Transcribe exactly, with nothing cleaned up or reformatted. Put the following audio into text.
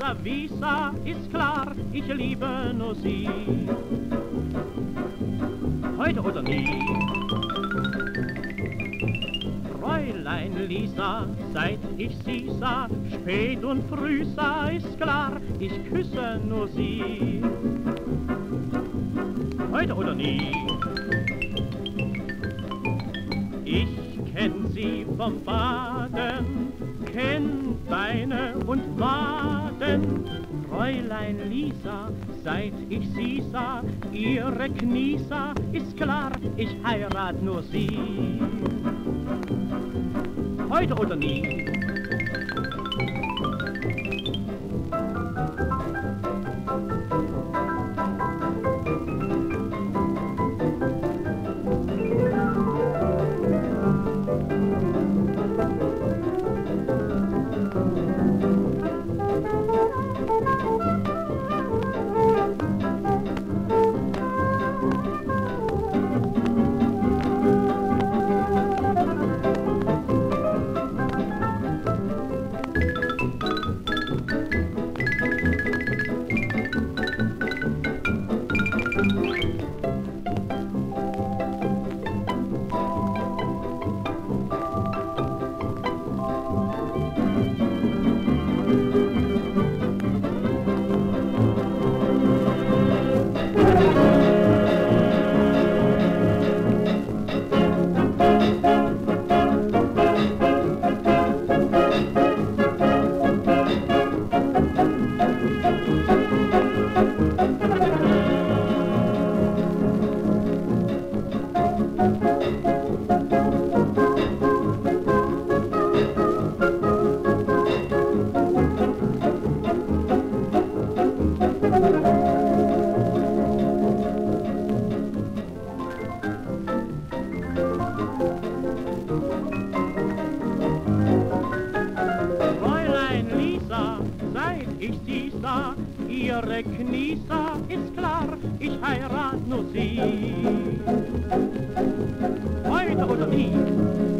Visa Visa, ist klar, ich liebe nur sie. Heute oder nie. Fräulein Lisa, seit ich sie sah, spät und früh sah, ist klar, ich küsse nur sie. Heute oder nie. Ich kenn sie vom Baden, kenn Beine und Waden. Fräulein Lisa, seit ich sie sah, ihre Knie sah, ist klar, ich heirat nur sie. Heute oder nie. Ich sie sah, ihre Knie sah, ist klar, ich heirat nur sie. Heute oder nie.